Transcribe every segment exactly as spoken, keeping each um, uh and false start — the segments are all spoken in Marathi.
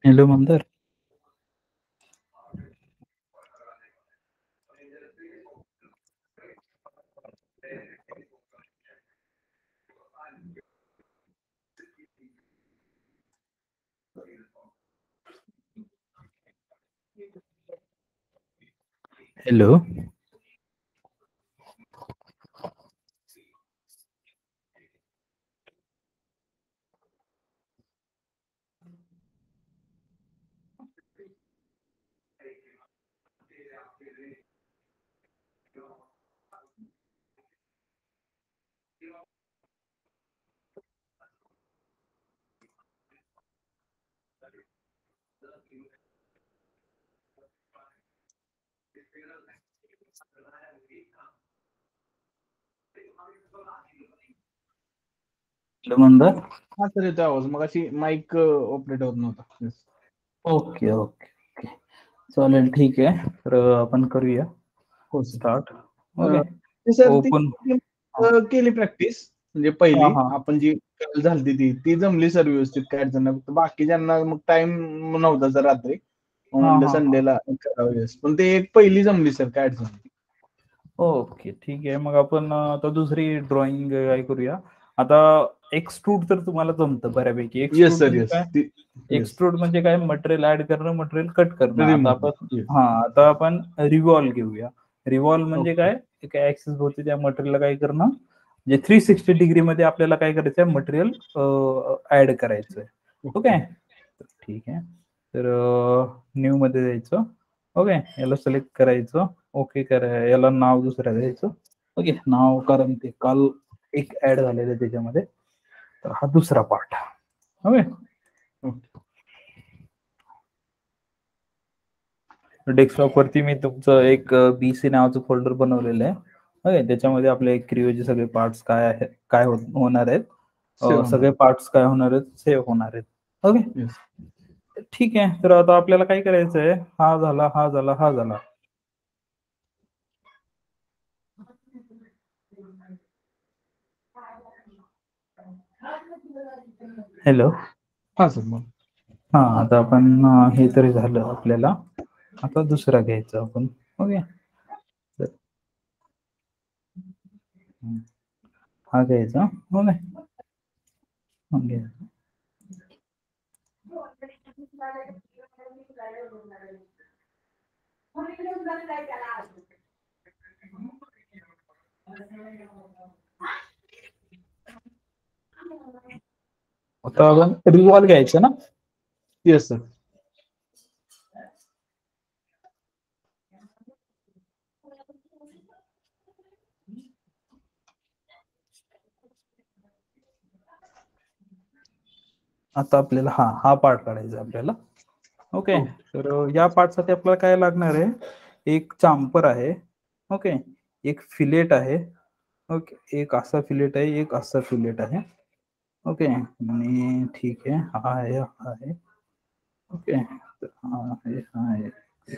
Hello Mandar. Hello. Hello Mandar. हा सर येतो आवाज. मग अशी माईक ऑपरेट होत नव्हता. ओके ओके ओके चालेल ठीक आहे. तर आपण करूया हो sir. Start. Okay. Sir open ती केली प्रॅक्टिस, म्हणजे पहिली हा आपण जी झाली ती ती जमली सर व्यवस्थित. काय अडचण नाही. बाकीच्यांना मग टाइम नव्हता सर रात्री, म्हणलं संडेला करावं. पण ते एक पहिली जमली सर. काय अडचण नाही. ओके ठीक आहे. मग आपण आता दुसरी ड्रॉइंग काय करूया. आता एक्सट्रूड तर तुम्हाला जमतं बऱ्यापैकी. एक्सट्रूड म्हणजे काय? एक्सट्रूड म्हणजे काय? मटेरियल ऍड करणं, मटेरियल कट करणं. आता आपण हा आता आपण रिव्हॉल्व घेऊया. रिव्हॉल्व म्हणजे काय? एका ऍक्सिस भोवती त्या मटेरियलला काय करणं, म्हणजे थ्री सिक्स्टी डिग्री मध्ये आपल्याला काय करायचं, मटेरियल ऍड करायचंय. ओके ठीक आहे. तर न्यू मध्ये जायचं. ओके याला सिलेक्ट करायचं. ओके करा. याला नाव दुसरं द्यायचं. ओके नाव, कारण ते काल एक ऍड झालेलं आहे त्याच्यामध्ये. तर हा दुसरा पार्ट. ओके डेस्कटॉप वरती मी तुमचं एक बीसी नावाचं फोल्डर बनवलेलं आहे. ओके त्याच्यामध्ये आपले क्रिओचे सगळे पार्ट्स काय आहेत, काय होणार आहेत, सगळे पार्ट्स काय होणार आहेत, सेव्ह होणार आहेत. ओके ठीक आहे. तर आता आपल्याला काय करायचंय, हा झाला, हा झाला, हा झाला. हॅलो. हा सर मग हा आता आपण हे तरी झालं आपल्याला. आता दुसरा घ्यायचा आपण. ओके हा घ्यायचा. हो नाही आता आपण रिव्हॉल्व घ्यायचं ना. Yes sir. आता आपल्याला हा हा पार्ट काढायचा आपल्याला. ओके तर या पार्टसाठी आपल्याला काय लागणार आहे, एक चांपर आहे. ओके एक फिलेट आहे. ओके एक असा फिलेट आहे, एक असा फिलेट आहे. ओके आणि ठीक आहे. हा आहे, हा आहे. ओके हा आहे, हा आहे.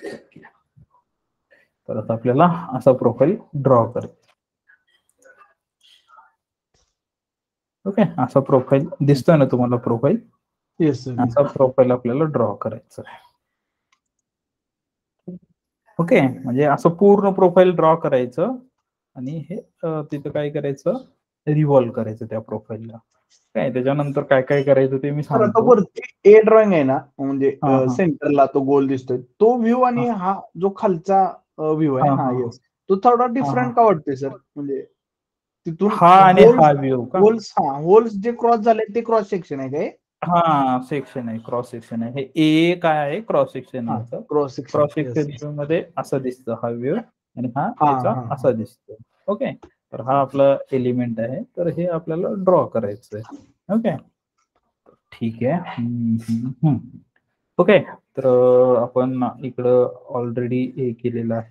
तर आता आपल्याला असा प्रोफाईल ड्रॉ करायचा. ओके असा प्रोफाईल दिसतोय ना तुम्हाला प्रोफाईल. Yes sir. असा प्रोफाईल आपल्याला ड्रॉ करायचा आहे. ओके म्हणजे असं पूर्ण प्रोफाईल ड्रॉ करायचं आणि हे तिथं काय करायचं, रिव्हॉल्व करायचं त्या प्रोफाईलला. काय त्याच्यानंतर काय काय करायचं ते मी सांगतो. वरती ए ड्रॉइंग आहे ना, म्हणजे सेंटरला तो गोल दिसतोय तो व्ह्यू, आणि हा जो खालचा व्ह्यू आहे हा येस तो थोडा डिफरंट का वाटतोय सर. म्हणजे तिथून हा आणि हा व्ह्यू का, होल्स हा होल्स जे क्रॉस झाले ते क्रॉस सेक्शन आहे काय. हा सेक्शन आहे, क्रॉस सेक्शन आहे. हे ए काय आहे, क्रॉस सेक्शन आहे. क्रॉस सेक्शन क्रॉस सेक्शन मध्ये असा दिसतो हा व्ह्यू आणि हा त्याचा असा दिसतो. ओके तर हा आपला एलिमेंट आहे. तर हे आपल्याला ड्रॉ करायचं आहे. ओके ठीक आहे. ओके तर आपण इकडं ऑलरेडी हे केलेलं आहे.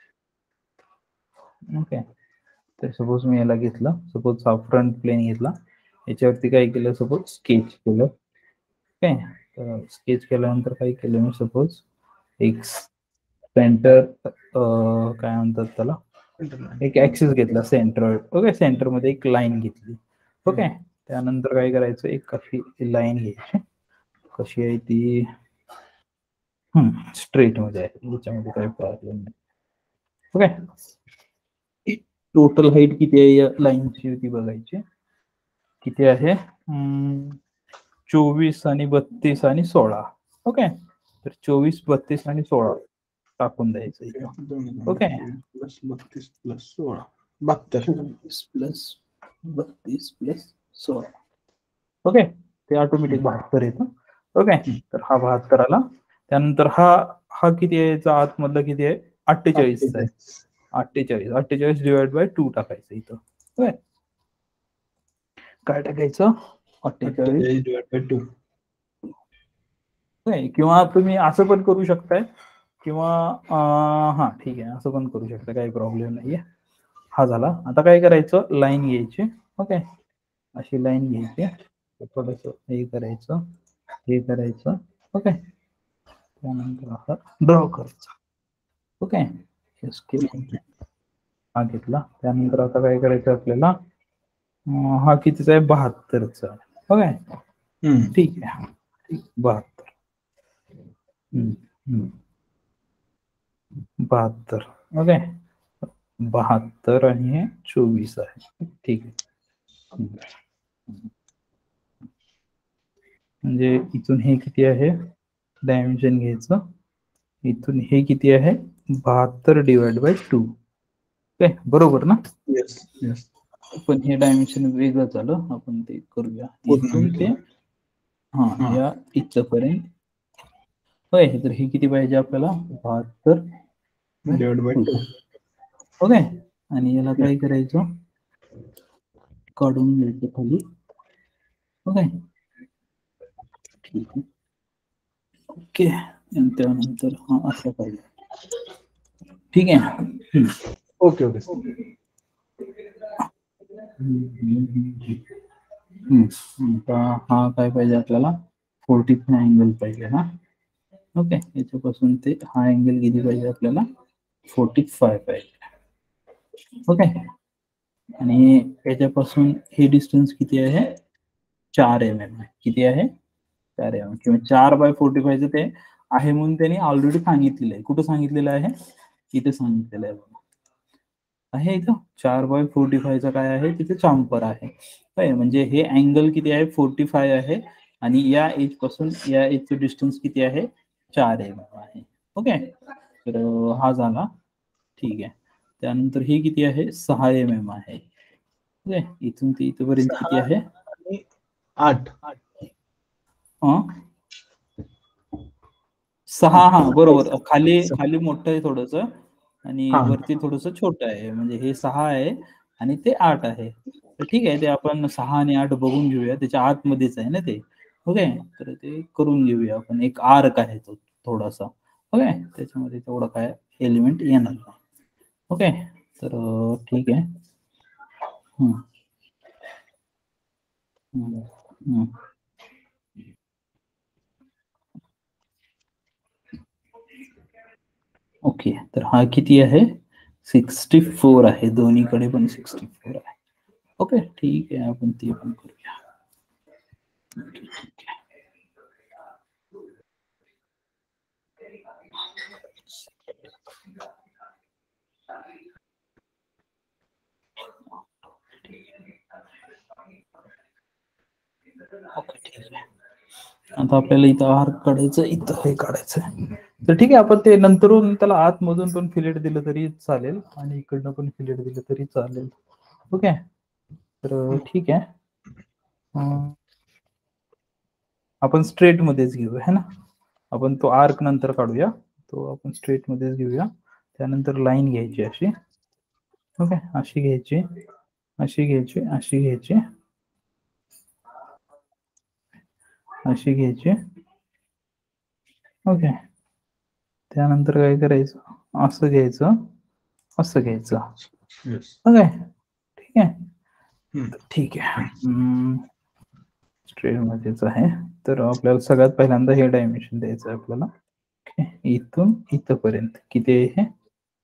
ओके तर सपोज मी याला घेतलं, सपोज हा फ्रंट प्लेन घेतला, याच्यावरती काय केलं, सपोज स्केच केलं. ओके तर स्केच केल्यानंतर काय केलं मी, सपोज एक सेंटर काय म्हणतात त्याला, एक ऍक्सिस घेतला सेंटर. ओके सेंटर मध्ये एक लाईन घेतली. ओके त्यानंतर काय करायचं, एक अशी लाईन घ्यायची. कशी आहे ती, हम्म स्ट्रेट मध्ये आहे, याच्यामध्ये काही प्रॉब्लेम नाही. ओके, टोटल हाईट किती आहे या लाईनची ती बघायची, किती आहे, चोवीस आणि बत्तीस आणि सोळा. ओके, तर चोवीस बत्तीस आणि सोळा टाकून द्यायचं इथं. ओके, प्लस बत्तीस प्लस सोळा बहात्तर, चोवीस प्लस बत्तीस प्लस सोळा. ओके, ते ऑटोमॅटिक बहात्तर येतं. ओके, तर हा बहात्तर आला. त्यानंतर हा हा किती आहे याचा आतमधला किती आहे, अठ्ठेचाळीस आहे. अठ्ठेचाळीस अठ्ठेचाळीस डिवाइड बाय टू टाकायचं इथं. ओके, काय टाकायचं, अठ्ठेचाळीस डिवाइड बाय टू. किंवा तुम्ही असं पण करू शकताय, किंवा हा ठीक आहे असं पण करू शकता, काही प्रॉब्लेम नाहीये. हा झाला. आता काय करायचं, लाईन घ्यायची. ओके, अशी लाईन घ्यायची, थोडस हे करायचं, हे करायचं. ओके, त्यानंतर आता ड्रॉ करायचं. ओके, हा घेतला. त्यानंतर आता काय करायचं आपल्याला, हा कितीचा आहे, बहात्तरचा. ओके, ठीक आहे, बहात्तर बहात्तर. ओके, बहात्तर आणि हे चोवीस आहे. ठीक आहे, म्हणजे इथून हे किती आहे, डायमेन्शन घ्यायचं, इथून हे किती आहे, बहात्तर डिवाइड बाय टू. ओके, बरोबर ना. Yes yes. पण हे डायमेन्शन वेगळं झालं, आपण ते करूया. इथून ते हा या इथपर्यंत. होय, तर हे किती पाहिजे आपल्याला, बहात्तर डिवाइड बाय टू. ओके, आणि याला काय करायचं, काढून घ्यायचं खाली. ओके, ठीक आहे. ओके, त्यानंतर हा असं पाहिजे. ठीक आहे. Okay okay. हा काय पाहिजे आपल्याला, फोर्टी फाय अँगल पाहिजे ना. ओके, याच्यापासून ते हा अँगल किती पाहिजे आपल्याला, फोर्टी फाय पाहिजे. ओके, आणि याच्यापासून हे डिस्टन्स किती आहे, चार एम एम आहे. किती आहे, चार एम एम, किंवा चार बाय फोर्टी फायचं ते आहे म्हणून त्यांनी ऑलरेडी सांगितलेलं आहे. कुठं सांगितलेलं आहे, इथे सांगितलेलं आहे बघा, आहे इथं. चार बाय फोर्टी फायचा काय आहे, तिथे चांपर आहे. काय म्हणजे हे अँगल किती आहे, फोर्टी फाय आहे, आणि या एज पासून या एजचं डिस्टन्स किती आहे, चार एम एम आहे. ओके, तर हा झाला. ठीक आहे, त्यानंतर हे किती आहे, सहा एम एम आहे. ओके, इथून ते इथपर्यंत किती आहे, आठ. सहा, हा बरोबर. खाली खाली मोठं आहे थोडस, आणि वरती थोडस छोटं आहे. म्हणजे हे सहा आहे आणि ते आठ आहे. तर ठीक आहे, ते आपण सहा आणि आठ बघून घेऊया, त्याच्या आतमध्येच आहे ना ते. ओके, तर ते करून घेऊया आपण. एक आर्क आहे तो थोडासा. ओके, त्याच्यामध्ये तेवढं काय एलिमेंट येणार नाही. ओके, तर ठीक आहे. हम्म हम्म ओके, तर हा किती आहे, सिक्स्टी फोर आहे. दोन्हीकडे पण सिक्स्टी फोर आहे. ओके, ठीक आहे, आपण ते पण करूया. ठीक आहे. ओके, ठीक आहे. आता आपल्याला इथं आर्क काढायचं, इथं हे काढायचं. तर ठीक आहे, आपण ते नंतरून त्याला आतमधून पण फिलेट दिलं तरी चालेल, आणि इकडनं पण फिलेट दिलं तरी चालेल. ओके, तर ठीक आहे, आपण स्ट्रेट मध्येच घेऊया, है ना. आपण तो आर्क नंतर काढूया, तो आपण स्ट्रेट मध्येच घेऊया. त्यानंतर लाईन घ्यायची अशी. ओके, अशी घ्यायची, अशी घ्यायची, अशी घ्यायची, अशी घ्यायची. ओके, त्यानंतर काय करायचं, असं घ्यायचं, असं घ्यायचं. ओके, ठीक आहे. ठीक आहे, स्ट्रेट मध्येच आहे. तर आपल्याला सगळ्यात पहिल्यांदा हे डायमेन्शन द्यायचं आहे आपल्याला. ओके, इथून इथपर्यंत किती आहे हे,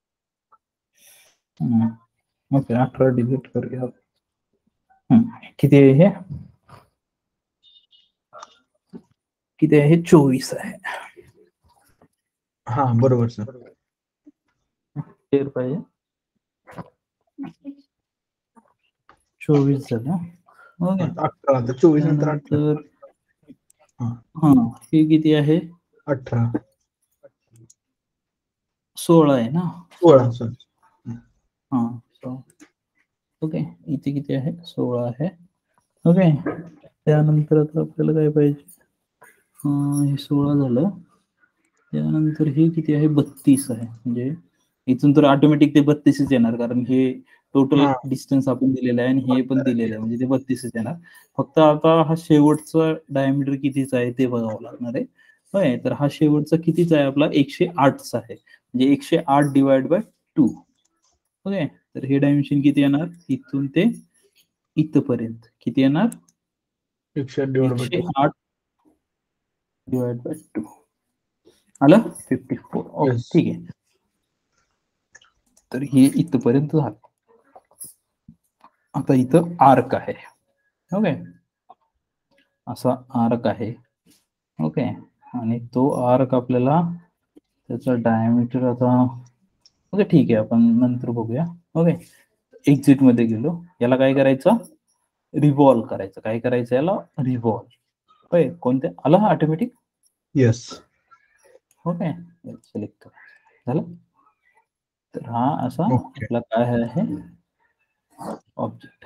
ओके, अठरा डिलीट करूया. किती आहे हे, किती आहे, चोवीस आहे. हा बरोबर सर. तेर पाहिजे चोवीस झालं. ओके अठरा तर चोवीस नंतर तर हा हे किती आहे अठरा सोळा आहे ना सोळा सर. हा ओके इथे किती आहे सोळा आहे. ओके त्यानंतर आता आपल्याला काय पाहिजे हे सोळा झालं. त्यानंतर हे किती आहे बत्तीस आहे. म्हणजे इथून तर ऑटोमॅटिक ते बत्तीसच येणार कारण हे टोटल डिस्टन्स आपण दिलेलं आहे आणि हे पण दिलेलं आहे म्हणजे ते बत्तीसच येणार. फक्त आता हा शेवटचा डायमीटर कितीचा आहे ते बघावं लागणार आहे. होय तर हा शेवटचा कितीचा आहे आपला एकशे आठचा आहे म्हणजे एकशे आठ डिवाइड बाय टू. ओके तर हे डायमेन्शन किती येणार इथून ते इथपर्यंत किती येणार एकशे आठ डिवाइड बाय टू आलं फिफ्टी फोर. ओके ठीक आहे तर हे इथपर्यंत झालं. आता इथं आर्क आहे. ओके असा आर्क आहे. ओके आणि तो आर्क आपल्याला त्याचा डायमीटर आता ओके ठीक आहे आपण नंतर बघूया. ओके एक्झिट मध्ये गेलो. याला काय करायचं रिव्हॉल्व करायचं. काय करायचं याला रिव्हॉल्व. होय कोणत्या आलं हा ऑटोमॅटिक. येस ओके सिलेक्ट करा झालं. तर हा असा आपला काय आहे ऑब्जेक्ट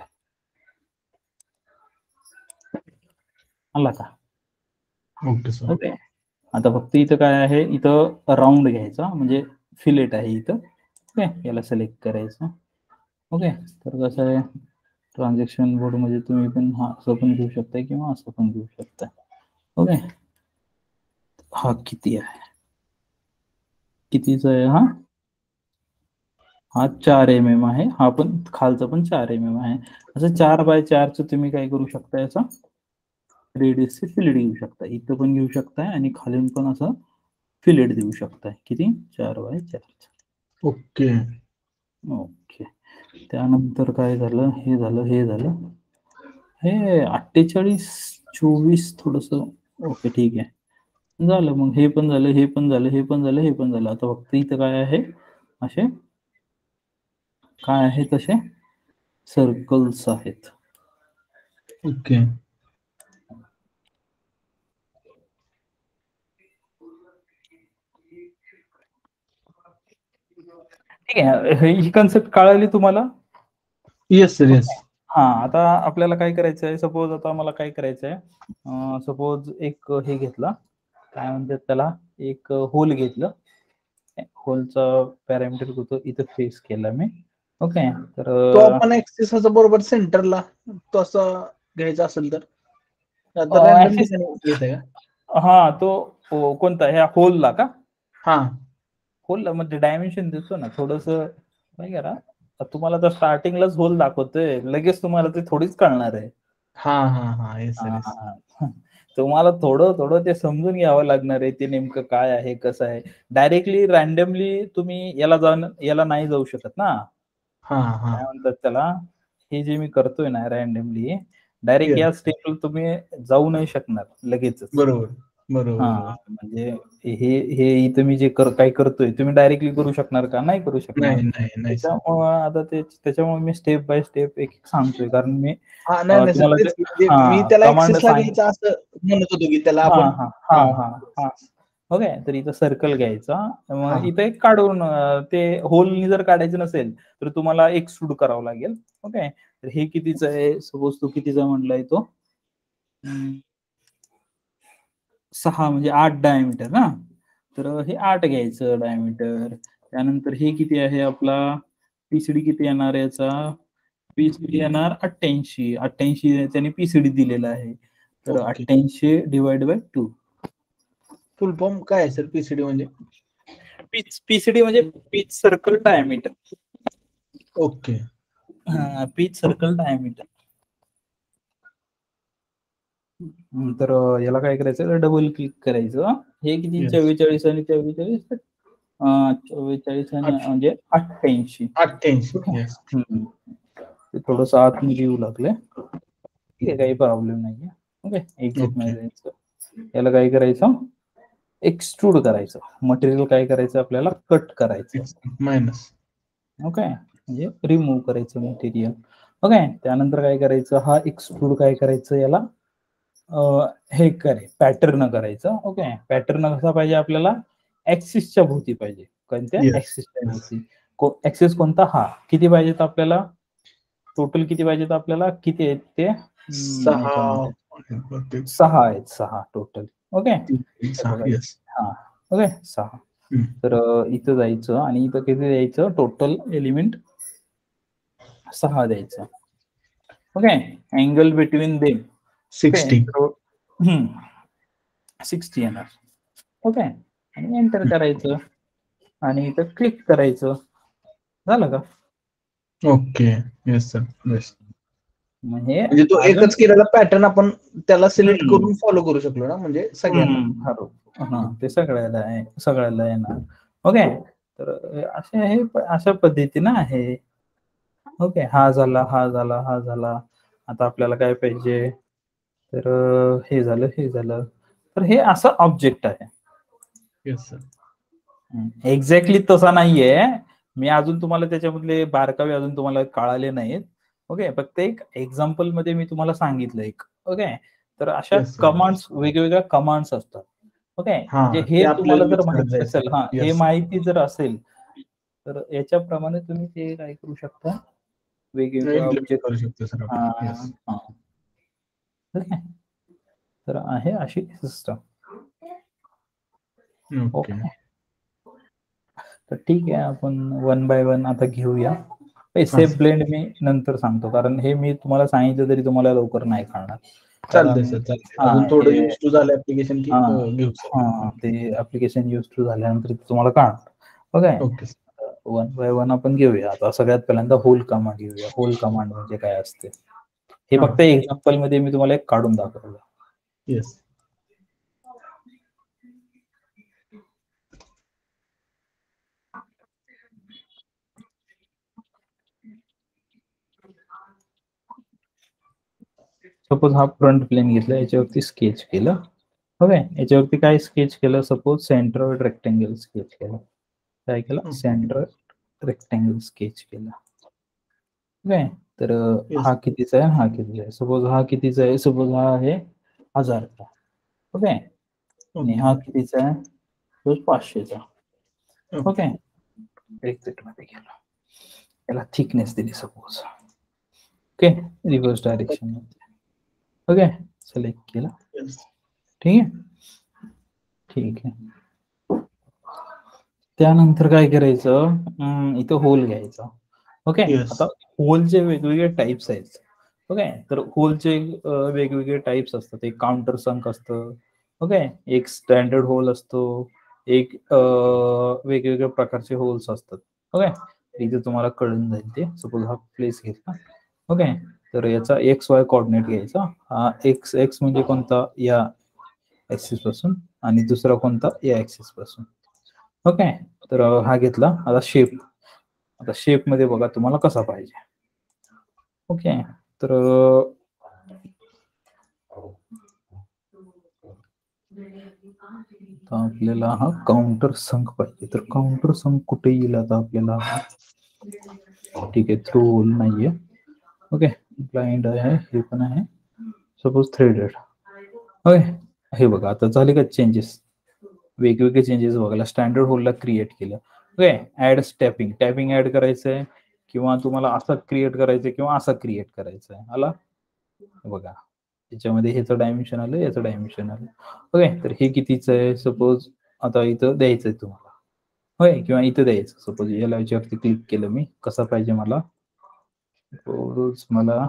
आला का. ओके आता फक्त इथं काय आहे इथं राऊंड घ्यायचा म्हणजे फिलेट आहे इथं. ओके याला सिलेक्ट करायचं. ओके तर कसं आहे ट्रान्झॅक्शन बोर्ड मध्ये तुम्ही पण हा असं पण घेऊ शकता किंवा असं पण घेऊ शकता. ओके हा किती आहे कितीचा आहे हा हा चार एम एम आहे. हा पण खालचा पण चार एम एम आहे. असं चार बाय चारचं तुम्ही काय करू शकता याचा रेडियसचे फिलेट घेऊ शकता. इथं पण घेऊ शकताय आणि खालून पण असं फिलेट देऊ शकताय. किती चार बाय चार. ओके ओके त्यानंतर काय झालं हे झालं हे झालं हे अठ्ठेचाळीस चोवीस थोडस ओके ठीक आहे झालं. मग हे पण झालं हे पण झालं हे पण झालं हे पण झालं. आता फक्त इथं काय आहे असे काय आहे तसे सर्कल्स आहेत. ओके ठीक आहे ही कन्सेप्ट कळाली तुम्हाला. Yes sir yes. हा आता आपल्याला काय करायचं आहे सपोज आता मला काय करायचं आहे सपोज एक हे घेतला काय म्हणतात त्याला एक होल घेतलं. होलचा पॅरामीटर होतो इथं फेस केला मी. ओके तर तो आपण एक्सेस बरोबर सेंटरला तसं घ्यायचा असेल तर हा तो कोणता ह्या होलला का हा होलला म्हणजे डायमेन्शन देतो ना थोडस नाही करा. तुम्हाला तर स्टार्टिंगलाच होल दाखवतोय लगेच तुम्हाला ते थोडीच कळणार आहे. हा हा हा येस सर. तुम्हाला थोडं थोडं ते समजून घ्यावं लागणार आहे ते नेमकं काय आहे कसं आहे. डायरेक्टली रॅन्डमली तुम्ही याला जाऊन याला नाही जाऊ शकत ना. हा हा काय म्हणतात त्याला हे जे मी करतोय ना रॅन्डमली डायरेक्ट या स्टेपला तुम्ही जाऊ नाही शकणार लगेचच. बरोबर बरोबर हा म्हणजे हे हे इथं मी जे काय करतोय तुम्ही डायरेक्टली करू शकणार का नाही करू शकणार. त्याच्यामुळे आता ते त्याच्यामुळे मी स्टेप बाय स्टेप एक सांगतोय कारण मी तुम्हाला मी त्याला एक्सेसला घ्यायचं असं म्हणत होतो की त्याला आपण हा हा हा ओके तर इथं सर्कल घ्यायचा मग इथं एक काढून ते होलनी जर काढायचं नसेल तर तुम्हाला एक्सट्रूड करावं लागेल. ओके तर हे कितीचं आहे सपोज तो कितीचा म्हटलाय तो सहा म्हणजे आठ डायमीटर ना तर हे आठ घ्यायचं डायमीटर. त्यानंतर हे किती आहे आपला पीसीडी किती येणार याचा पीसीडी येणार अठ्ठ्याऐंशी अठ्ठ्याऐंशी त्याने पीसीडी दिलेला आहे. तर अठ्ठ्याऐंशी divide by two. Full form काय आहे सर पीसीडी म्हणजे पीच पीसीडी म्हणजे पीच सर्कल डायमीटर. ओके हा पीच सर्कल डायमीटर. तर याला काय करायचं डबल क्लिक करायचं. हे किती चव्वेचाळीस आणि चव्वेचाळीस चव्वेचाळीस आणि म्हणजे अठ्ठ्याऐंशी अठ्ठ्याऐंशी ते थोडस आतमध्ये येऊ लागले. ठीक आहे काही प्रॉब्लेम नाहीये. ओके एक्झिट मध्ये जायचं. याला काय करायचं एक्सट्रूड करायचं, मटेरियल काय करायचं आपल्याला कट करायचं, मायनस. ओके, म्हणजे रिमूव्ह करायचं मटेरियल. ओके, त्यानंतर काय करायचं, हा एक्सट्रूड काय करायचं, याला हे करे पॅटर्न करायचं. ओके, पॅटर्न कसा पाहिजे आपल्याला, ऍक्सिसच्या भोवती पाहिजे. कोणत्या ऍक्सिसच्या भोवती, ऍक्सिस कोणता, हा. किती पाहिजेत आपल्याला, टोटल किती पाहिजेत आपल्याला, किती आहेत ते, सहा सहा आहेत, सहा टोटल. ओके, हा, ओके, सहा. तर इथं जायचं आणि इथं किती द्यायचं, टोटल एलिमेंट सहा द्यायचं. Okay, angle between them sixty sixty येणार. ओके, आणि एंटर करायचं आणि इथं क्लिक करायचं, झालं का. Okay, yes sir, yes. म्हणजे तो एकच केलेला पॅटर्न आपण त्याला सिलेक्ट करून फॉलो करू शकलो ना, म्हणजे सगळ्यांना. हा, ते सगळ्याला आहे, सगळ्याला येणार. ओके, तर असे आहे, अशा पद्धतीनं आहे. ओके, हा झाला, हा झाला, हा झाला. आता आपल्याला काय पाहिजे, तर हे झालं, हे झालं. तर हे असं ऑब्जेक्ट आहे. Yes sir. एक्झॅक्टली तसा नाहीये, मी अजून तुम्हाला त्याच्यामधले बारकावे अजून तुम्हाला कळाले नाहीत. ओके, फक्त एक एक्झाम्पल मध्ये मी तुम्हाला सांगितलं एक. ओके, तर अशा कमांड्स, वेगवेगळ्या कमांड्स असतात. ओके, म्हणजे हे तुम्हाला जर माहिती असेल, हा, हे माहिती जर असेल, तर याच्याप्रमाणे तुम्ही ते काय करू शकता, वेगवेगळे ऑब्जेक्ट करू शकता. हा, ओके, तर आहे अशी सिस्टम. ओके, तर ठीक आहे, आपण वन बाय वन आता घेऊया. सेफ ब्लेंड मी नंतर सांगतो, कारण हे मी तुम्हाला सांगितलं तरी तुम्हाला लवकर नाही कळणार. चालतंय सर, चालतंय. अजून थोडं यूज टू झालं ऍप्लिकेशन की घेऊ सर. हा, ते ऍप्लिकेशन यूज टू झाल्यानंतर तुम्हाला कळणार. ओके, वन बाय वन आपण घेऊया. आता सगळ्यात पहिल्यांदा होल कमांड घेऊया. होल कमांड म्हणजे काय असते, हे फक्त एक्झाम्पल मध्ये मी तुम्हाला एक काढून दाखवलं. येस. सपोज हा फ्रंट प्लेन घेतला, याच्यावरती स्केच केलं. ओके, याच्यावरती काय स्केच केलं, सपोज सेंट्रॉइड रेक्टेंगल स्केच केलं. काय केलं, सेंट्रॉइड रेक्टेंगल स्केच केलं. ओके, तर हा कितीचा आहे, हा कितीचा आहे, सपोज हा कितीचा आहे, सपोज हा आहे हजारचा. ओके, आणि हा कितीचा आहे, सपोज पाचशेचा. ओके, एक्झिट मध्ये गेला, याला थिकनेस दिली सपोज. ओके, रिव्हर्स डायरेक्शन मध्ये. ओके, सिलेक्ट केला. ठीक आहे, ठीक आहे. त्यानंतर काय करायचं, इथं होल घ्यायचा. ओके, आता होलचे वेगवेगळे टाइप्स आहेत. ओके, तर होलचे वेगवेगळे टाइप्स असतात. एक काउंटर संक असतं. ओके, एक स्टँडर्ड होल असतो, एक वेगवेगळ्या प्रकारचे होल्स असतात. ओके, इथे तुम्हाला कळून जाईल ते. सपोज हा प्लेस घेतला. ओके, तर याचा एक्स वाय कोऑर्डिनेट घ्यायचा. हा एक्स एक्स म्हणजे कोणता, या ऍक्सिस पासून, आणि दुसरा कोणता, या ऍक्सिस पासून. ओके, तर हा घेतला. आता शेप, आता शेप मध्ये बघा तुम्हाला कसा पाहिजे. ओके, तर आपल्याला हा काउंटर संक पाहिजे. तर काउंटर संक कुठे येईल आता आपल्याला, ठीक आहे, थ्रू होल नाहीये. ओके, ब्लाइंड आहे, हे पण आहे, सपोज थ्रेडेड. ओके, हे बघा आता झाले का चेंजेस, वेगवेगळे चेंजेस बघायला. स्टँडर्ड होलला क्रिएट केलं. ओके, ऍड स्टॅपिंग, टॅपिंग ऍड करायचंय, किंवा तुम्हाला असं क्रिएट करायचंय, किंवा असं क्रिएट करायचंय. आला बघा, त्याच्यामध्ये ह्याचं डायमेन्शन आलं, याचं डायमेन्शन आलं. ओके, तर हे कितीचं आहे, सपोज आता इथं द्यायचंय तुम्हाला. होय, किंवा इथं द्यायचं. सपोज याला याच्यावरती क्लिक केलं मी, कसं पाहिजे मला, रोज मला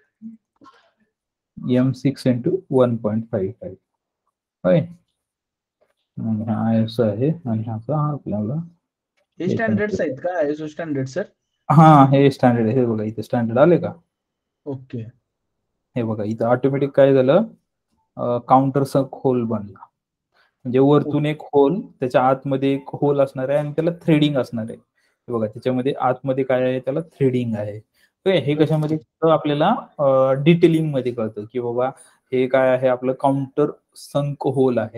M six into one point five five. होय, आणि हा आयएसओ आहे, आणि ह्याचा हा आपल्याला हे स्टँडर्ड्स आहेत का, आयएसओ स्टँडर्ड सर? हा, हे स्टँडर्ड आहे. हे बघा इथे स्टँडर्ड आले का. ओके, हे बघा इथं ऑटोमॅटिक काय झालं, काउंटर संक होल बनला. म्हणजे वरतून एक होल, त्याच्या आतमध्ये एक होल असणार आहे, आणि त्याला थ्रेडिंग असणार आहे. हे बघा त्याच्यामध्ये आतमध्ये काय आहे, त्याला थ्रेडिंग आहे. हे कशामध्ये आपल्याला डिटेलिंग मध्ये कळतं, की बाबा हे काय आहे, आपलं काउंटर संक होल आहे.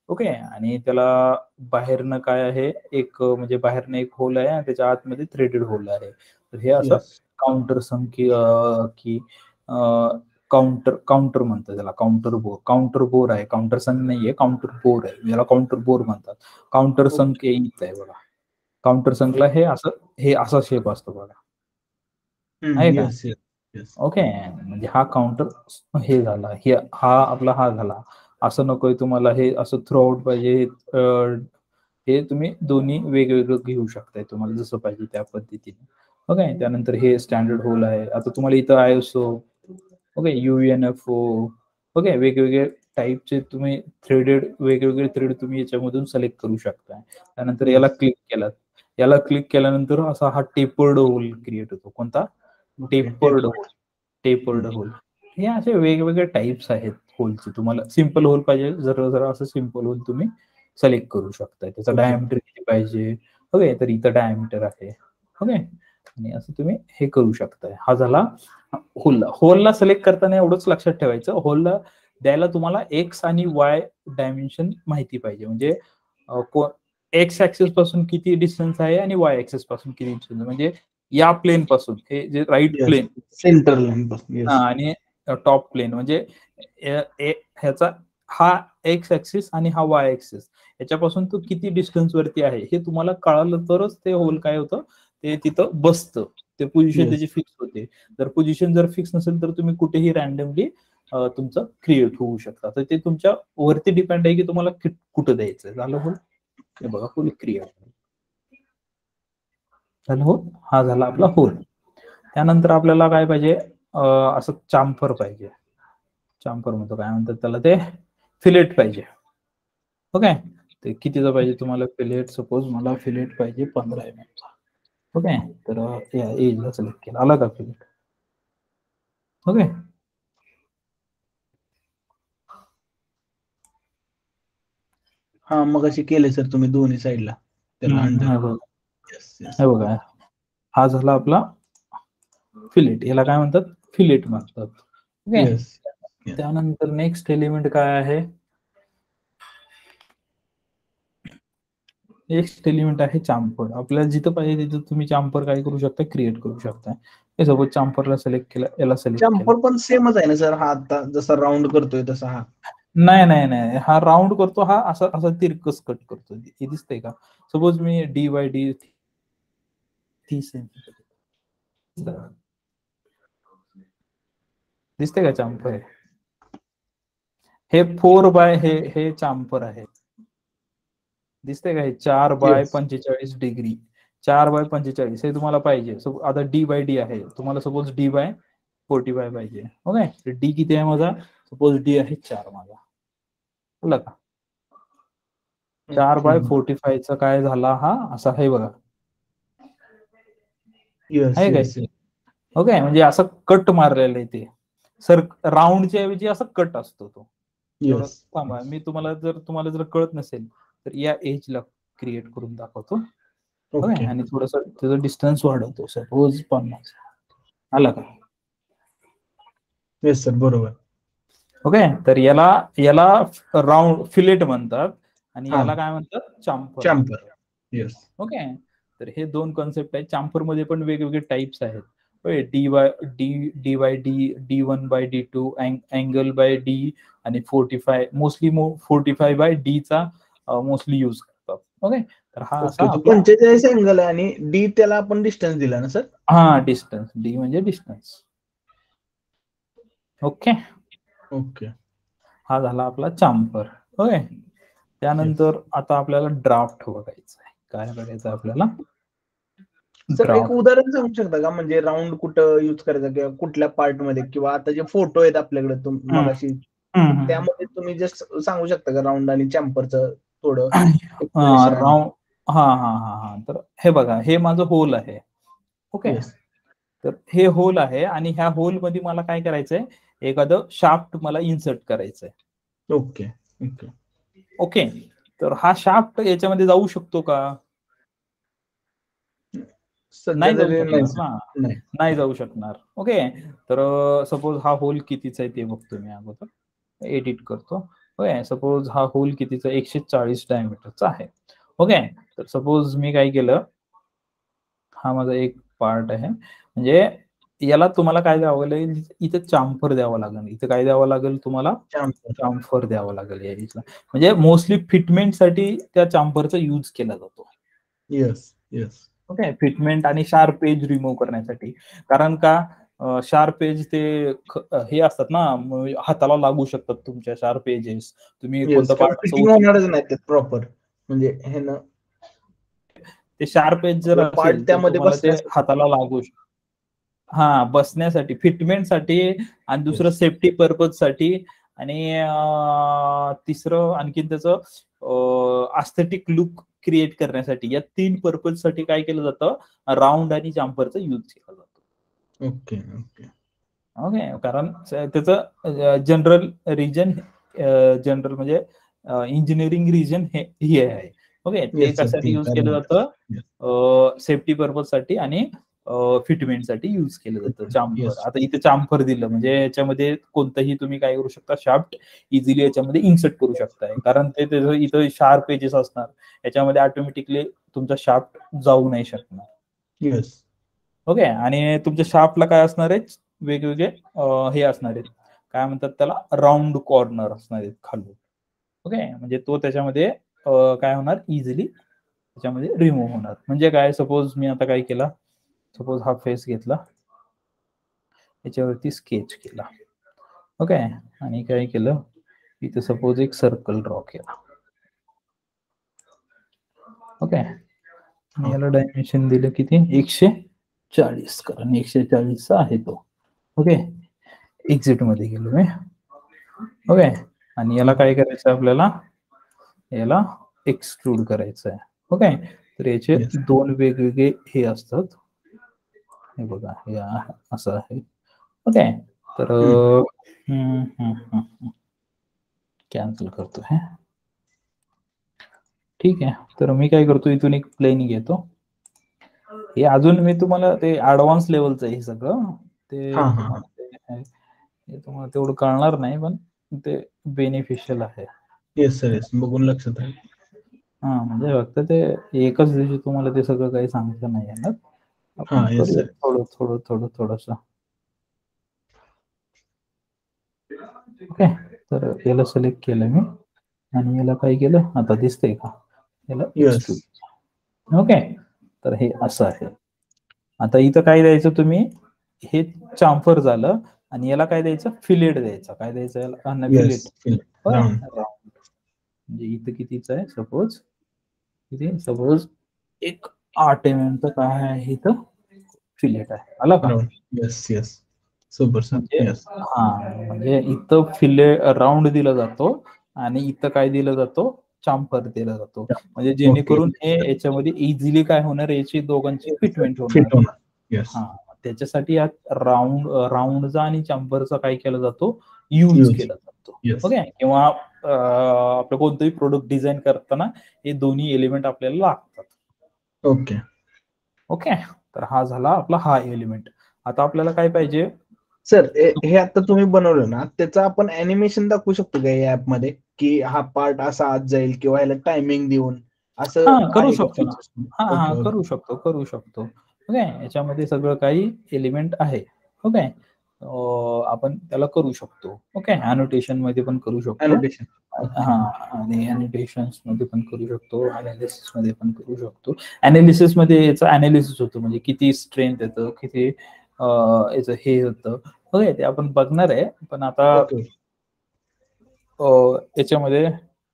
ओके. आणि त्याला बाहेरनं काय आहे, एक म्हणजे बाहेरनं एक होल आहे आणि त्याच्या आतमध्ये थ्रेडेड होल आहे. तर हे असं काउंटर संक की काउंटर काउंटर म्हणतात त्याला, काउंटर बोर. काउंटर बोर आहे, काउंटर संक नाहीये, काउंटर बोर आहे. याला काउंटर बोर म्हणतात. काउंटर संक इथं आहे बघा. काउंटर संकला हे असं हे असा शेप असतो बघा, आहे का? ओके. म्हणजे हा काउंटर हे झाला, हे हा आपला हा झाला. असं नकोय तुम्हाला हे असं थ्रू आउट पाहिजे, हे तुम्ही दोन्ही वेगवेगळं घेऊ शकताय तुम्हाला जसं पाहिजे त्या पद्धतीने. ओके. त्यानंतर हे स्टँडर्ड होल आहे. आता तुम्हाला इथं आयएसओ, ओके, यूएनएफओ, ओके, वेगवेगळे टाईपचे तुम्ही थ्रेडेड वेगवेगळे थ्रेड तुम्ही याच्यामधून सिलेक्ट करू शकता. त्यानंतर याला क्लिक केलात, याला क्लिक केल्यानंतर असा हा टेपर्ड होल क्रिएट होतो. कोणता? Tapered hole. Tapered hole. हे असे वेगवेगळे टाइप्स आहेत होलचे. तुम्हाला सिंपल होल पाहिजे, जर जर असं सिंपल होल तुम्ही सिलेक्ट करू शकता. त्याचा डायमीटर किती पाहिजे, ओके, तर इथं डायमीटर आहे, ओके. आणि असं तुम्ही हे करू शकताय. हा झाला होल. होलला सिलेक्ट करताना एवढंच लक्षात ठेवायचं, होलला द्यायला तुम्हाला एक्स आणि वाय डायमेन्शन माहिती पाहिजे. म्हणजे एक्स ऍक्सिस पासून किती डिस्टन्स आहे आणि वाय ऍक्सिस पासून किती डिस्टन्स, म्हणजे या प्लेन पासून, हे जे राईट प्लेन सेंटर लाईन पासून आणि टॉप प्लेन, म्हणजे ह्याचा हा एक्स ऍक्सिस आणि हा वाय ऍक्सिस, याच्यापासून तो किती डिस्टन्स वरती आहे हे तुम्हाला कळालं तरच ते होल काय होतं, ते तिथं बसतं. ते पोझिशन त्याची फिक्स होते. जर पोझिशन जर फिक्स नसेल तर तुम्ही कुठेही रॅन्डमली तुमचं क्रिएट होऊ शकता. तर ते तुमच्या वरती डिपेंड आहे की तुम्हाला कुठं द्यायचं. झालं होल. हे बघा, होल क्रिएट झालं होल. हा झाला आपला होल. त्यानंतर आपल्याला काय पाहिजे, असं चाम्फर पाहिजे. चाम्फर म्हणतो, काय म्हणतात त्याला, ते फिलेट पाहिजे. ओके. ते कितीचा पाहिजे तुम्हाला फिलेट? सपोज मला फिलेट पाहिजे पंधरा एम एम चा. ओके. तर या एजला सिलेक्ट केला, आला का फिलेट? ओके. हा, मग अशी केले सर तुम्ही दोन्ही साईडला त्याला अंडर. हे बघा, हा झाला आपला फिलेट. याला काय म्हणतात? फिलेट म्हणतात. ओके. त्यानंतर नेक्स्ट एलिमेंट काय आहे? नेक्स्ट एलिमेंट आहे चाम्फर. आपल्याला जिथं पाहिजे तिथं तुम्ही चाम्फर काय करू शकता, क्रिएट करू शकता. हे सपोज चाम्फरला सिलेक्ट केलं, याला सिलेक्ट केलं. चाम्फर पण सेमच आहे ना सर, हा आता जसा राऊंड करतोय तसा हा? नाही नाही नाही, हा राऊंड करतो, हा असा असा तिरकस कट करतो. हे दिसतंय का? सपोज मी डी बाय डी तीस दिसतंय का चाम्फर? हे फोर बाय हे हे चाम्फर आहे, दिसतंय का? हे चार बाय पंचेचाळीस डिग्री, चार बाय पंचेचाळीस हे तुम्हाला पाहिजे. सो आता डी बाय डी आहे, तुम्हाला suppose D by forty five पाहिजे. ओके. डी किती आहे माझा? सपोज डी आहे चार माझा, बोला का? चार बाय फोर्टी फाय चा काय झाला, हा असा आहे बघा, आहे काय? ओके. म्हणजे असं कट मारलेलं आहे ते. सर राऊंडच्या ऐवजी असं कट असतो तो. थांबा, मी तुम्हाला जर तुम्हाला जर कळत नसेल तर या एजला क्रिएट करून दाखवतो. ओके. आणि थोडस त्याचं डिस्टन्स वाढवतो, सपोज पन्नास. आला का? येस सर, बरोबर. ओके. तर याला याला राऊंड फिलेट म्हणतात आणि याला काय म्हणतात? चाम्फर. चाम्फर. येस. ओके. तर हे दोन कॉन्सेप्ट आहेत. चाम्फर मध्ये पण वेगवेगळे टाइप्स आहेत. D by D, D by D, D one by D two, angle by D आणि forty five. Mostly forty five by D चा मोस्टली युज करतात. ओके. तर हा असा पंचेचाळीस अँगल आहे आणि डी त्याला आपण डिस्टन्स दिला ना सर? हा, डिस्टन्स. डी म्हणजे डिस्टन्स. ओके. ओके. हा झाला आपला चाम्फर. ओके. त्यानंतर आता आपल्याला ड्राफ्ट बघायचं आहे. काय बघायचं आपल्याला? सर एक उदाहरण सांगू शकता का, म्हणजे राऊंड कुठं युज करायचा किंवा कुठल्या पार्ट मध्ये, किंवा आता जे फोटो आहेत आपल्याकडे मगाशी त्यामध्ये तुम्ही जस्ट सांगू शकता का राऊंड आणि चॅम्फरचं थोडं? राऊंड, हा हा हा हा तर हे बघा, हे माझं होल आहे. ओके. तर हे होल आहे आणि ह्या होल मध्ये मला काय करायचंय, एखादं शाफ्ट मला इन्सर्ट करायचंय. ओके. ओके. ओके. तर हा शाफ्ट याच्यामध्ये जाऊ शकतो का? नाही जाऊ शकणार ना, नाही जाऊ शकणार. ओके. तर सपोज हा होल कितीचा आहे ते बघतो मी अगोदर, एडिट करतो. ओके. सपोज हा होल कितीचा एकशे चाळीस डायमीटरचा आहे. ओके. तर सपोज मी काय केलं, हा माझा एक पार्ट आहे, म्हणजे याला तुम्हाला काय द्यावं लागेल, इथे चांफर द्यावं लागेल. इथे काय द्यावं लागेल तुम्हाला, चांफर द्यावं लागेल या इथला. म्हणजे मोस्टली फिटमेंटसाठी त्या चांफरचा यूज केला जातो. Yes yes. ओके. फिटमेंट आणि शार्प एज रिमूव्ह करण्यासाठी. कारण का शार्प एज ते हे असतात ना, हाताला लागू शकतात तुमच्या शार्प एजेस. तुम्ही कोणतं पार्ट होणारच नाही प्रॉपर, म्हणजे हे ना ते शार्प एज जर असेल तर तुम्हाला ते हाताला लागू शकतं. हा, बसण्यासाठी, फिटमेंटसाठी आणि दुसरं सेफ्टी पर्पज साठी आणि तिसरं आणखीन त्याचं एस्थेटिक लुक क्रिएट करण्यासाठी, या तीन पर्पज साठी काय केलं जातं, राऊंड आणि चांफरचा यूज केला जातो. Okay okay okay. कारण त्याचं जनरल रिजन, जनरल म्हणजे इंजिनिअरिंग रिजन हे आहे. ओके. ते कशासाठी यूज केलं जातं, सेफ्टी पर्पज साठी आणि फिटमेंटसाठी यूज केलं जातं चांफर. आता इथे चांफर दिलं म्हणजे याच्यामध्ये कोणतंही तुम्ही काय करू शकता, शाफ्ट इझिली याच्यामध्ये इन्सर्ट करू शकताय. कारण ते त्याचं इथं शार्प एजेस असणार, याच्यामध्ये ऑटोमॅटिकली तुमचा शाफ्ट जाऊ नाही शकणार. येस. ओके. आणि तुमच्या शाफ्टला काय असणार आहे, वेगवेगळे हे असणार आहेत, काय म्हणतात त्याला, राऊंड कॉर्नर असणार आहेत खालून. ओके. म्हणजे तो त्याच्यामध्ये काय होणार, इझिली त्याच्यामध्ये रिमूव्ह होणार. म्हणजे काय, सपोज मी आता काय केला, सपोज हा फेस घेतला, याच्यावरती स्केच केला. ओके. आणि काय केलं, इथे सपोज एक सर्कल ड्रॉ केला. ओके. आणि याला डायमेन्शन दिलं किती, एकशे चाळीस, कारण एकशे चाळीस आहे तो. ओके. एक्झिट मध्ये गेलो मी. ओके. आणि याला काय करायचं आपल्याला, याला एक्सट्रूड करायचं आहे. ओके. तर याचे दोन वेगवेगळे हे असतात, हे बघा, हे असं आहे. ओके. तर कॅन्सल करतो हे. ठीक आहे. तर मी काय करतो, इथून एक प्लेन घेतो. हे अजून मी तुम्हाला ते ऍडव्हान्स लेवलचं आहे हे सगळं, ते तुम्हाला तेवढं कळणार नाही, पण ते बेनिफिशियल आहे. Yes sir, yes. बघून लक्षात आहे. हा, म्हणजे फक्त ते एकच दिवशी तुम्हाला ते सगळं काही सांगता नाही येणार. आपण थोडं थोडं थोडं थोडस. ओके. तर याला सिलेक्ट केलं मी आणि याला काय केलं, आता दिसतंय का, याला एक्सट्रूड. ओके. तर हे असं आहे. आता इथं काय द्यायचं तुम्ही, हे चांफर झालं आणि याला काय द्यायचं, फिलेट द्यायचं. काय द्यायचं याला, फिलेट. म्हणजे इथं कितीच आहे, सपोज इथे सपोज एक आठ एम एम चं काय आहे, इथं फिलेट आहे. आला का. Yes yes. Super sir. हा, म्हणजे इथं फिले राऊंड दिला जातो आणि इथं काय दिलं जातो, चांफर दिला जातो. म्हणजे जेणेकरून हे याच्यामध्ये इझिली काय होणार, याची दोघांची फिटमेंट होणार. हा, त्याच्यासाठी या राऊंड राऊंडचा आणि चांफरचा काय केला जातो, यूज केला जातो. ओके. किंवा आपलं कोणतंही प्रोडक्ट डिझाईन करताना हे दोन्ही एलिमेंट आपल्याला लागतात. Okay okay. तर हा झाला आपला हा एलिमेंट. आता आपल्याला काय पाहिजे सर, हे आता तुम्ही बनवलं ना, त्याचं आपण अॅनिमेशन दाखवू शकतो का या ऍप मध्ये, की हा पार्ट असा आत जाईल किंवा ह्याला टायमिंग देऊन असं करू शकतो ना. हा हा करू शकतो करू शकतो ओके. याच्यामध्ये सगळं काही एलिमेंट आहे. ओके. आपण त्याला करू शकतो. ओके. अॅनोटेशन मध्ये पण करू शकतो. हा, आणि अॅनोटेशन्स मध्ये पण करू शकतो, अनालिसिस मध्ये पण करू शकतो. अनालिसिस मध्ये याचं अनालिसिस होतं, म्हणजे किती स्ट्रेंथ येतं, किती याचं हे होतं. ओके. ते आपण बघणार आहे, पण आता याच्यामध्ये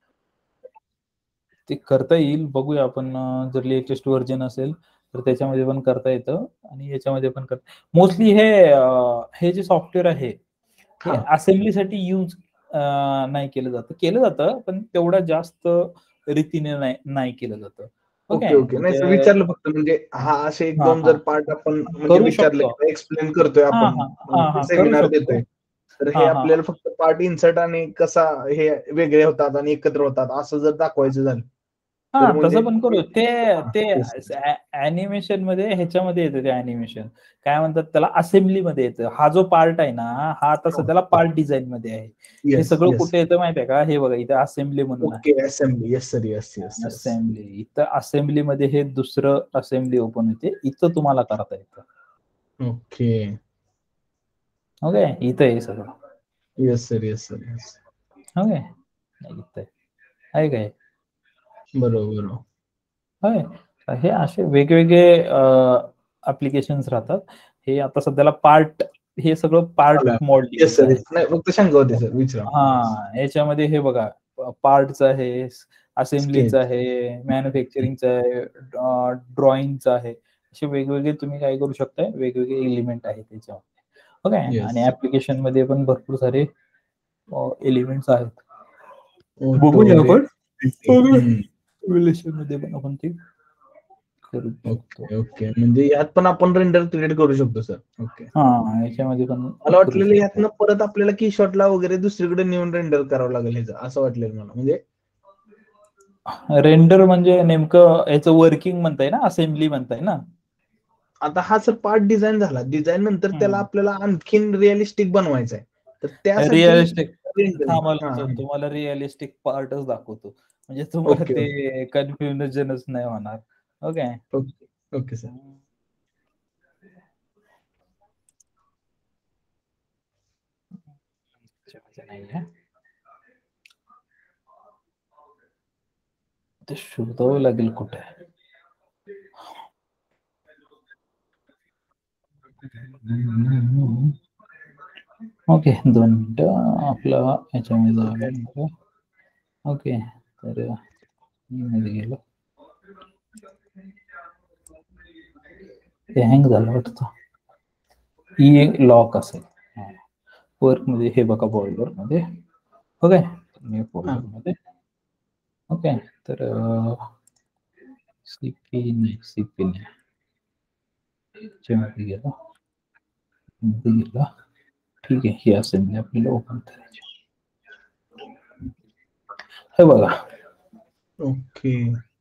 ते करता येईल, बघूया आपण. जर लेटेस्ट व्हर्जन असेल तर त्याच्यामध्ये पण करता येतं आणि याच्यामध्ये पण करता. मोस्टली हे हे जे सॉफ्टवेअर आहे हे असेंब्लीसाठी यूज नाही केलं जातं. केलं जातं पण तेवढा जास्त रीतीने नाही नाही केलं जातं. Okay okay. नाही विचारलं फक्त, म्हणजे हा असे एक दोन जर पार्ट आपण म्हणजे विचारले, एक्सप्लेन करतोय आपण, सेमिनार देतोय, तर हे आपल्याला फक्त पार्ट इन्सर्ट आणि कसा हे वेगळे होतात आणि एकत्र होतात असं जर दाखवायचं झालं हा तसं पण करू. ते ते अॅनिमेशन मध्ये ह्याच्यामध्ये येतं ते अॅनिमेशन काय म्हणतात त्याला, असेंब्ली मध्ये येतं. हा जो पार्ट आहे ना हा आता सध्याला पार्ट डिझाईन मध्ये आहे. हे सगळं कुठे येतं माहिती आहे का, हे बघा इथे असेंब्ली म्हणून आहे. असेंब्ली इथं असेंब्ली मध्ये हे दुसरं असेंब्ली ओपन होते, इथं तुम्हाला करता येतं. ओके ओके इथं आहे सगळं. Yes sir yes sir yes. Okay इथं आहे काय बरोबर. होय हे असे वेगवेगळे ऍप्लिकेशन्स राहतात. हे आता सध्याला पार्ट, हे सगळं पार्ट मॉडेल आहे. हा याच्यामध्ये हे बघा पार्टचं आहे, असेंब्लीचं आहे, मॅन्युफॅक्चरिंगचं आहे, ड्रॉइंगचं आहे. असे वेगवेगळे तुम्ही काय करू शकताय, वेगवेगळे एलिमेंट आहेत त्याच्यामध्ये. ओके आणि ऍप्लिकेशन मध्ये पण भरपूर सारे एलिमेंट्स आहेत. बघूया आपण रिलेशन मध्ये पण आपण ते करू शकतो. ओके म्हणजे यात पण आपण रेंडर क्रिएट करू शकतो सर. ओके हा याच्यामध्ये पण मला वाटलेलं यातनं परत आपल्याला की शॉटला वगैरे दुसरीकडे नेऊन रेंडर करावं लागेल ह्याचं, असं वाटलेलं मला. म्हणजे रेंडर म्हणजे नेमकं याचं वर्किंग म्हणताय ना, असेंब्ली म्हणताय ना. आता हा सर पार्ट डिझाईन झाला, डिझाईन नंतर त्याला आपल्याला आणखीन रिअलिस्टिक बनवायचं आहे, तर त्यासाठी रिअलिस्टिक तुम्हाला रिअलिस्टिक पार्टच दाखवतो, म्हणजे तुम्हाला ते कन्फ्युजनच नाही होणार. Okay okay sir. ते शोधावं लागेल कुठे. ओके दोन मिनिटं आपलं याच्यामध्ये जावं. ओके तर मध्ये गेलो, ते हँग झालं वाटतं. ई लॉक असेल वर्क मध्ये, हे बघा बॉयलर मध्ये. ओके फोल्डर मध्ये. ओके तर सीपी नाही सीपी नाही मध्ये गेला गेला ठीक आहे. ही असेंब्ली आपल्याला ओपन करायची. हे बघा. ओके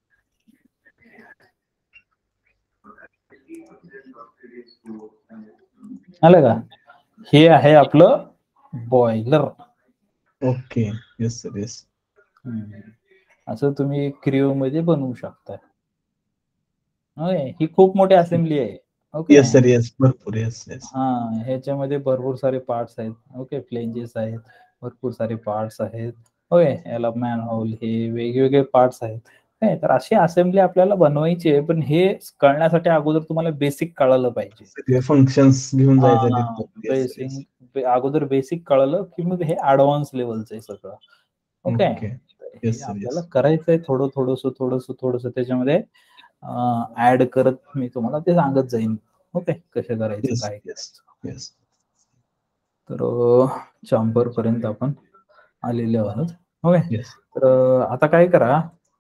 आलं का, हे आहे आपलं boiler. Okay yes sir yes. असं तुम्ही क्रिओ मध्ये बनवू शकता. ही खूप मोठी असेंब्ली आहे. ओके येस सर येस भरपूर येस येस. हा ह्याच्यामध्ये भरपूर सारे पार्ट्स आहेत. ओके फ्लेंजेस आहेत, भरपूर सारे पार्ट्स आहेत. ओके याला मॅन होल, हे वेगवेगळे पार्ट्स आहेत. तर अशी असेंब्ली आपल्याला बनवायची आहे, पण हे कळण्यासाठी अगोदर तुम्हाला बेसिक कळालं पाहिजे. फंक्शन्स घेऊन जायचं बेसिक अगोदर बेसिक कळलं की मग हे ऍडव्हान्स लेवलचं आहे सगळं. ओके आपल्याला करायचंय थोडं थोडस थोडस थोडस त्याच्यामध्ये ऍड करत मी तुम्हाला ते सांगत जाईन. ओके कसं करायचं काय करायचं. तर चॅम्बर पर्यंत आपण आलेले आहोत. ओके तर आता काय करा,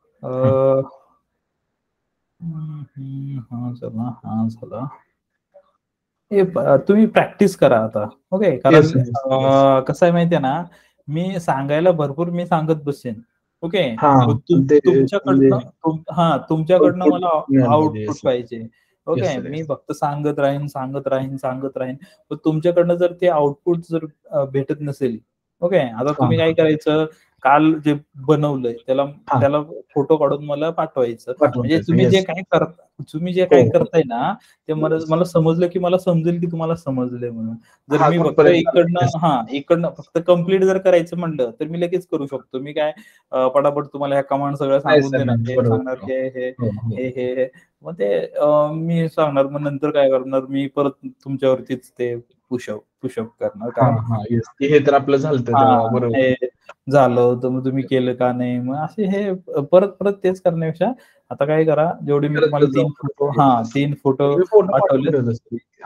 हा चला हा चला हे तुम्ही प्रॅक्टिस करा आता. ओके कारण कसं आहे माहितीये ना, मी सांगायला भरपूर मी सांगत बसेन. ओके तुमच्याकडनं हा तुमच्याकडनं मला आउटपुट पाहिजे. ओके मी फक्त सांगत राहीन सांगत राहीन सांगत राहीन पण तुमच्याकडनं जर ते आउटपुट जर भेटत नसेल. ओके आता तुम्ही काय करायचं, काल जे बनवलंय त्याला त्याला फोटो काढून मला पाठवायचं. म्हणजे तुम्ही जे काय करता तुम्ही जे काय करताय ना ते मला मला समजलं की मला समजेल की तुम्हाला समजलंय म्हणून. जर मी फक्त इकडनं हा इकडनं फक्त कम्प्लीट जर करायचं म्हणलं तर मी लगेच करू शकतो. मी काय पटापट तुम्हाला ह्या कमांड सगळं सांगून देणार, हे सांगणार हे हे हे हे मग ते मी सांगणार, मग नंतर काय करणार मी परत तुमच्यावरतीच ते पुशअप पुशअप करणार. हे तर आपलं झालं झालं तर मग तुम्ही केलं का नाही, मग असे हे परत परत तेच करण्यापेक्षा आता काय करा, जेवढे मी तुम्हाला तीन फोटो हा तीन फोटो पाठवले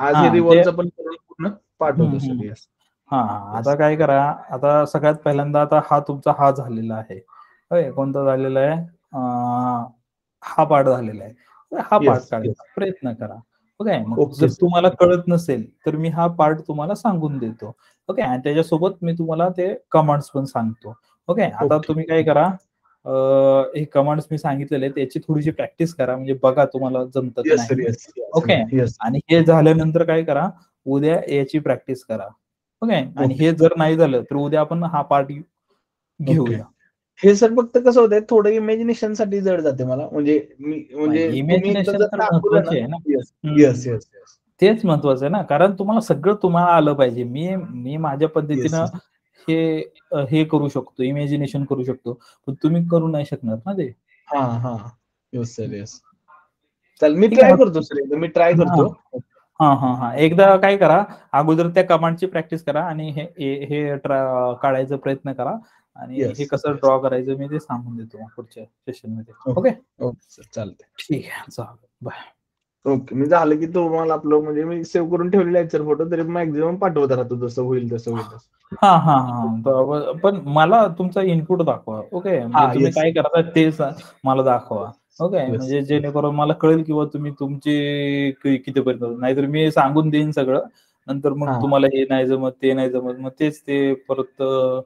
हा आता काय करा, आता सगळ्यात पहिल्यांदा आता हा तुमचा हा झालेला आहे. कोणता झालेला आहे, हा पार्ट झालेला आहे. हा पार्ट काढायचा प्रयत्न करा. ओके मग जर तुम्हाला कळत नसेल तर मी हा पार्ट तुम्हाला सांगून देतो. ओके आणि त्याच्यासोबत मी तुम्हाला ते कमांड्स पण सांगतो. ओके आता तुम्ही काय करा, हे कमांड्स मी सांगितलेले त्याची थोडीशी प्रॅक्टिस करा, म्हणजे बघा तुम्हाला जमतं की नाही. ओके. आणि हे झाल्यानंतर काय करा, उद्या याची प्रॅक्टिस करा. ओके. आणि हे जर नाही झालं तर उद्या आपण हा पार्ट घेऊया. हे सर फक्त कसं होतंय, थोडं इमॅजिनेशन साठी जड जाते मला, म्हणजे मी म्हणजे इमॅजिनेशन तर महत्वाचे आहे ना. येस येस येस तेच महत्वाचं आहे ना, कारण तुम्हाला सगळं तुम्हाला आलं पाहिजे. मी मी माझ्या पद्धतीनं हे हे करू शकतो, इमॅजिनेशन करू शकतो, पण तुम्ही करू नाही शकणार ना ते. हा हा येस सर येस. चल मी ट्राय करतो सर, एकदा मी ट्राय करतो. हा हा हा एकदा काय करा, अगोदर त्या कमांडची प्रॅक्टिस करा आणि हे हे काढायचा प्रयत्न करा आणि हे कसं ड्रॉ करायचं मी ते सांगून देतो पुढच्या सेशन मध्ये. ओके ओके सर चालतंय. ठीक आहे, चालेल, बाय. ओके. मी झालं की तुम्हाला आपलं म्हणजे मी सेव्ह करून ठेवलेला आहे सर फोटो, तरी मॅक्झिमम पाठवत राहतो, जसं होईल तसं होईल. हा हा हा पण मला तुमचा इनपुट दाखवा. ओके. म्हणजे तुम्ही काय करता ते मला दाखवा. ओके. म्हणजे जेणेकरून मला कळेल किंवा तुम्ही तुमचे कितीपर्यंत, नाहीतर मी सांगून देईन सगळं, नंतर मग तुम्हाला हे नाही जमत ते नाही जमत, मग तेच ते परत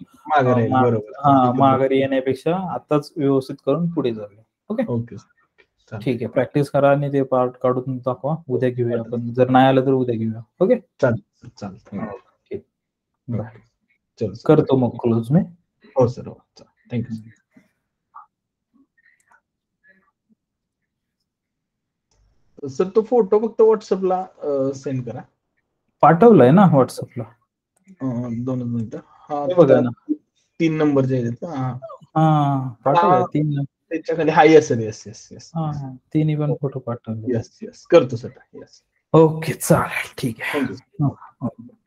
हा माघारी येण्यापेक्षा आताच व्यवस्थित करून पुढे जाऊया. ओके ओके ठीक आहे. प्रॅक्टिस करा आणि ते पार्ट काढून दाखवा. उद्या घेऊया आपण, जर नाही आलं तर उद्या घेऊया. ओके चालेल चालेल. ठीक. बाय. करतो मग क्लोज मी. हो सर, हो थँक्यू. सर तो फोटो फक्त व्हॉट्सअपला सेंड करा. पाठवलाय ना व्हॉट्सअपला. दोन मिनिटं. हा बघा ना, तीन नंबरचे आहेत. हा पाठवलाय तीन. त्याच्याखाली हा yes sir yes yes yes तिन्ही पण फोटो पाठवले. येस येस करतो सर. येस ओके चालेल ठीक आहे. थँक्यू.